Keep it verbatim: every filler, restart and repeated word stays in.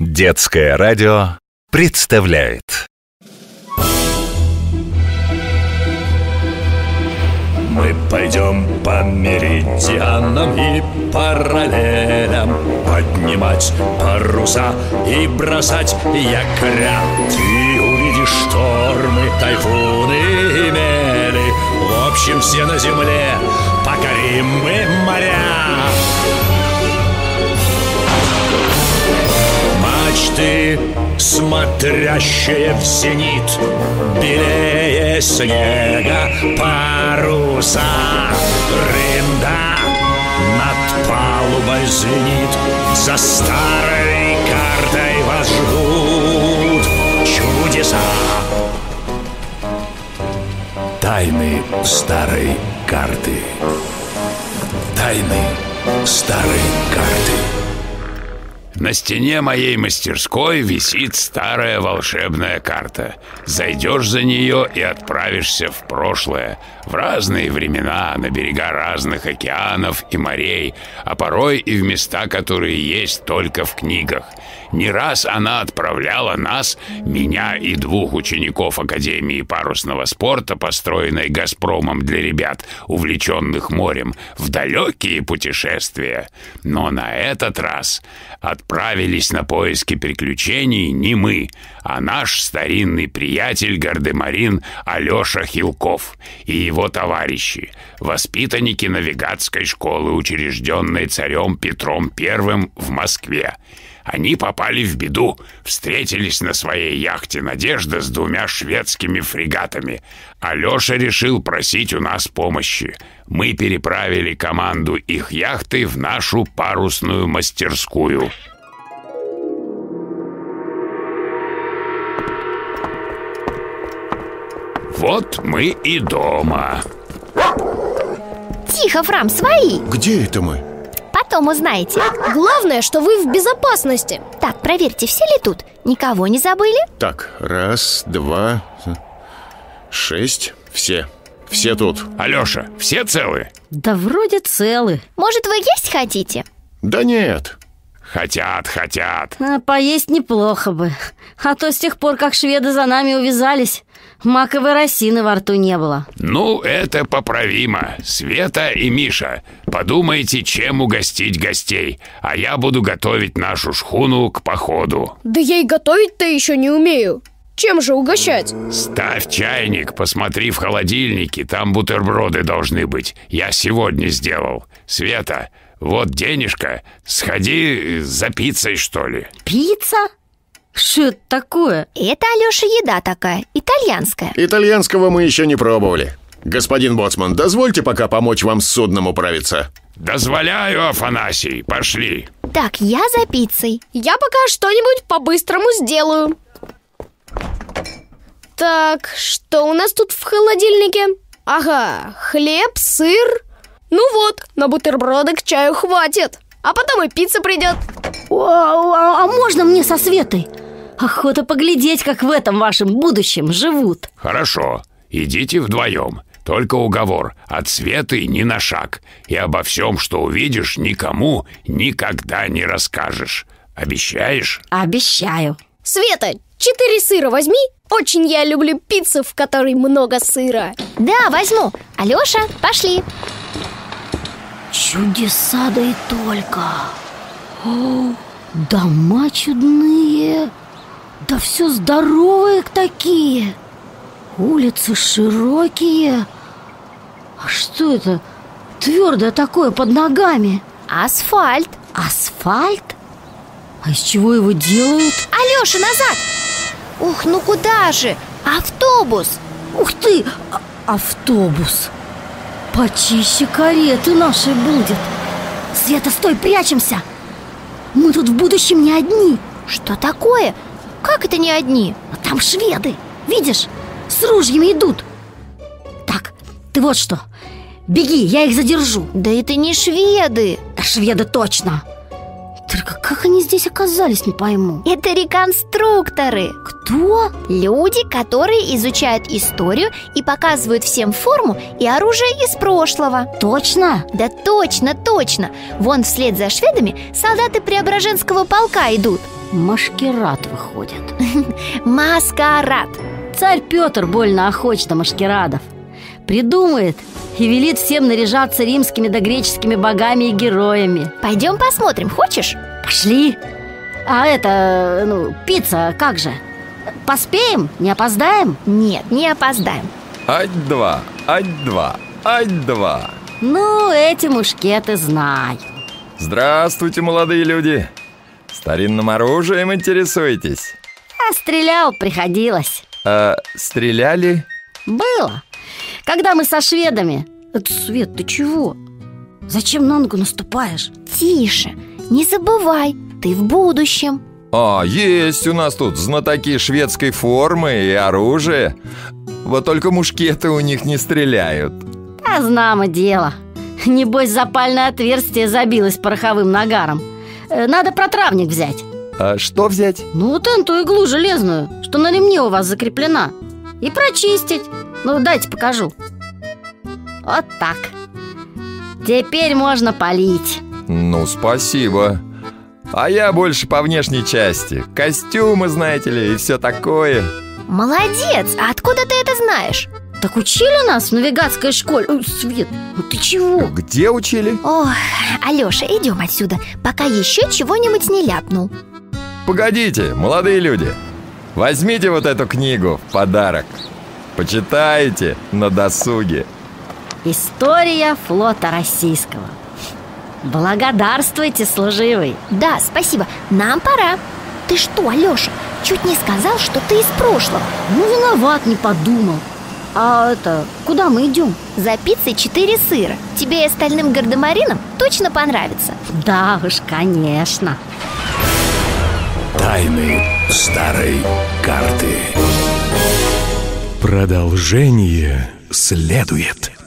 Детское радио представляет. Мы пойдем по меридианам и параллелям, поднимать паруса и бросать якоря. Ты увидишь штормы, тайфуны и мели. В общем, все на земле покорим мы моря. Мачты, смотрящие в зенит, белее снега паруса. Рында над палубой звенит, за старой картой вас ждут чудеса. Тайны старой карты. Тайны старой карты. На стене моей мастерской висит старая волшебная карта. Зайдешь за нее и отправишься в прошлое, в разные времена, на берега разных океанов и морей, а порой и в места, которые есть только в книгах. Не раз она отправляла нас, меня и двух учеников Академии парусного спорта, построенной «Газпромом» для ребят, увлеченных морем, в далекие путешествия. Но на этот раз отправились на поиски приключений не мы, а наш старинный приятель гардемарин Алеша Хилков и его товарищи, воспитанники навигатской школы, учрежденной царем Петром Первым в Москве. Они попали в беду, встретились на своей яхте «Надежда» с двумя шведскими фрегатами. Алеша решил просить у нас помощи. Мы переправили команду их яхты в нашу парусную мастерскую. Вот мы и дома. Тихо, Фрам, свои! Где это мы? Потом узнаете. Главное, что вы в безопасности. Так, проверьте, все ли тут? Никого не забыли? Так, раз, два, шесть, все. Все тут. Алеша, все целы? Да вроде целы. Может, вы есть хотите? Да нет. Хотят, хотят. А поесть неплохо бы. А то с тех пор, как шведы за нами увязались, маковой росины во рту не было. Ну, это поправимо. Света и Миша, подумайте, чем угостить гостей, а я буду готовить нашу шхуну к походу. Да я и готовить-то еще не умею. Чем же угощать? Ставь чайник, посмотри в холодильнике, там бутерброды должны быть. Я сегодня сделал. Света, вот денежка, сходи за пиццей, что ли. Пицца? Что это такое? Это, Алеша, еда такая, итальянская. Итальянского мы еще не пробовали. Господин боцман, дозвольте пока помочь вам с судном управиться. Дозволяю, Афанасий, пошли. Так, я за пиццей. Я пока что-нибудь по-быстрому сделаю. Так, что у нас тут в холодильнике? Ага, хлеб, сыр. Ну вот, на бутерброды к чаю хватит. А потом и пицца придет. А, а можно мне со Светой? Охота поглядеть, как в этом вашем будущем живут. Хорошо, идите вдвоем. Только уговор, от Светы ни на шаг. И обо всем, что увидишь, никому никогда не расскажешь. Обещаешь? Обещаю. Света, четыре сыра возьми. Очень я люблю пиццу, в которой много сыра. Да, возьму. Алеша, пошли. Чудеса, да и только. О, дома чудные. Да все здоровые такие. Улицы широкие. А что это твердое такое под ногами? Асфальт. Асфальт? А из чего его делают? Алеша, назад! Ух, ну куда же? Автобус! Ух ты, а- автобус. Почище кареты нашей будет. Света, стой, прячемся. Мы тут в будущем не одни. Что такое? Как это не одни? А там шведы, видишь, с ружьями идут. Так, ты вот что, беги, я их задержу. Да это не шведы. Да шведы точно. Только как они здесь оказались, не пойму. Это реконструкторы. Кто? Люди, которые изучают историю и показывают всем форму и оружие из прошлого. Точно? Да точно, точно. Вон вслед за шведами солдаты Преображенского полка идут. Машкерад выходит. Маскарад. Царь Петр больно охоч до машкерадов. Придумает и велит всем наряжаться римскими да греческими богами и героями. Пойдем посмотрим, хочешь? Пошли. А это, ну, пицца как же? Поспеем? Не опоздаем? Нет, не опоздаем. Ать-два, ать-два, ать-два. Ну, эти мушкеты знаю. Здравствуйте, молодые люди. Старинным оружием интересуетесь? А стрелял приходилось. А стреляли? Было. Когда мы со шведами... Это, Свет, ты чего? Зачем на ногу наступаешь? Тише, не забывай, ты в будущем. А, есть у нас тут знатоки шведской формы и оружия. Вот только мушкеты у них не стреляют. А знамо дело. Небось, запальное отверстие забилось пороховым нагаром. Надо протравник взять. А что взять? Ну, вот эту иглу железную, что на ремне у вас закреплена. И прочистить. Ну, дайте покажу. Вот так. Теперь можно полить. Ну, спасибо. А я больше по внешней части. Костюмы, знаете ли, и все такое. Молодец, а откуда ты это знаешь? Так учили нас в навигатской школе. Ой, Свет, ну ты чего? Где учили? Ох, Алёша, идем отсюда, пока еще чего-нибудь не ляпнул. Погодите, молодые люди. Возьмите вот эту книгу в подарок. Почитайте на досуге. История флота российского. Благодарствуйте, служивый. Да, спасибо, нам пора. Ты что, Алёша, чуть не сказал, что ты из прошлого. Ну, виноват, не подумал. А это, куда мы идем? За пиццей четыре сыра. Тебе и остальным гардемаринам точно понравится. Да уж, конечно. Тайны старой карты. Продолжение следует.